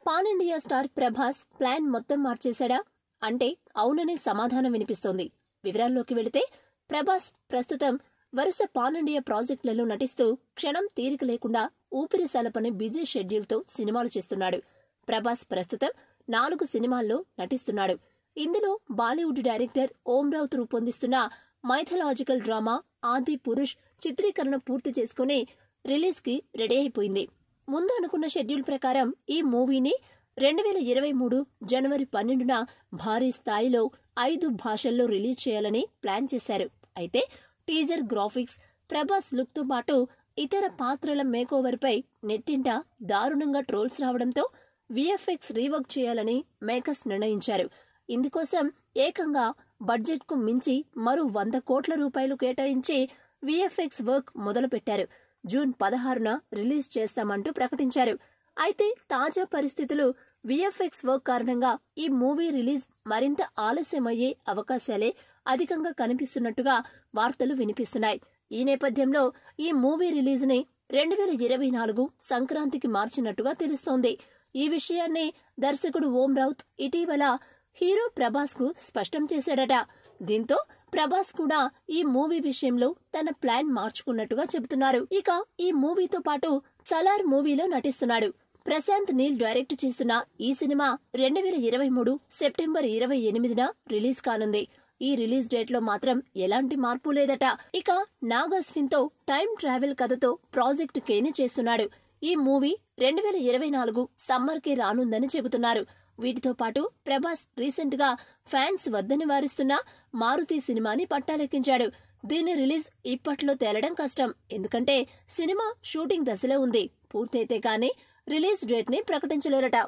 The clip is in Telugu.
Pan India star Prabhas plan మొత్తం మార్చేశాడా అంటే అవుననే సమాధానం వినిపిస్తోంది. వివరాల్లోకి వెళితే ప్రభాస్ ప్రస్తుతం వరుస పాన్ ఇండియా ప్రాజెక్టులలో నటిస్తూ క్షణం తీరిక లేకుండా ఊపిరిసలపని బిజీ షెడ్యూల్తో సినిమాలు చేస్తున్నాడు. ప్రభాస్ ప్రస్తుతం 4 సినిమాల్లో నటిస్తున్నాడు. ఇందులో బాలీవుడ్ డైరెక్టర్ ఓం రౌత్ రూపొందిస్తున్న మైథలాజికల్ డ్రామా ఆది పురుష్ చిత్రీకరణ పూర్తి చేసుకుని రిలీజ్ కి రెడీ అయిపోయింది. ముందు అనుకున్న షెడ్యూల్ ప్రకారం ఈ మూవీని 2023 జనవరి 12న భారీ స్థాయిలో 5 భాషల్లో రిలీజ్ చేయాలని ప్లాన్ చేశారు. అయితే టీజర్ గ్రాఫిక్స్, ప్రభాస్ లుక్ తో పాటు ఇతర పాత్రల మేకోవర్ పై నెట్టింట దారుణంగా ట్రోల్స్ రావడంతో విఎఫ్ఎక్స్ రీవర్క్ చేయాలని మేకర్స్ నిర్ణయించారు. ఇందుకోసం ఏకంగా బడ్జెట్ కు మించి మరో 100 కోట్ల రూపాయలు కేటాయించి విఎఫ్ఎక్స్ వర్క్ మొదలుపెట్టారు. జూన్ 16న రిలీజ్ చేస్తామంటూ ప్రకటించారు. అయితే తాజా పరిస్థితులు విఎఫ్ఎక్స్ వర్క్ కారణంగా ఈ మూవీ రిలీజ్ మరింత ఆలస్యమయ్యే అవకాశాలే అధికంగా కనిపిస్తున్నట్టుగా వార్తలు వినిపిస్తున్నాయి. ఈ నేపథ్యంలో ఈ మూవీ రిలీజ్ ని 2024 సంక్రాంతికి మార్చినట్టుగా తెలుస్తోంది. ఈ విషయాన్ని దర్శకుడు ఓం రౌత్ ఇటీవల హీరో ప్రభాస్ కు స్పష్టం చేశాడట. దీంతో ప్రభాస్ కూడా ఈ మూవీ విషయంలో తన ప్లాన్ మార్చుకున్నట్టుగా చెబుతున్నారు. ఇక ఈ మూవీతో పాటు సలార్ మూవీలో నటిస్తున్నాడు. ప్రశాంత్ నీల్ డైరెక్ట్ చేస్తున్న ఈ సినిమా 2023 సెప్టెంబర్ 28న రిలీజ్ కానుంది. ఈ రిలీజ్ డేట్ లో మాత్రం ఎలాంటి మార్పు లేదట. ఇక నాగాస్విన్ తో టైం ట్రావెల్ కథతో ప్రాజెక్ట్ కేని చేస్తున్నాడు. ఈ మూవీ 2024 సమ్మర్ కే రానుందని చెబుతున్నారు. వీటితో పాటు ప్రభాస్ రీసెంట్ గా ఫ్యాన్స్ వద్దని వారిస్తున్న మారుతి సినిమాని పట్టాలెక్కించాడు. దీని రిలీజ్ ఇప్పట్లో తేలడం కష్టం. ఎందుకంటే సినిమా షూటింగ్ దశలో ఉంది. పూర్తయితే కానీ రిలీజ్ డేట్ ని ప్రకటించలేరట.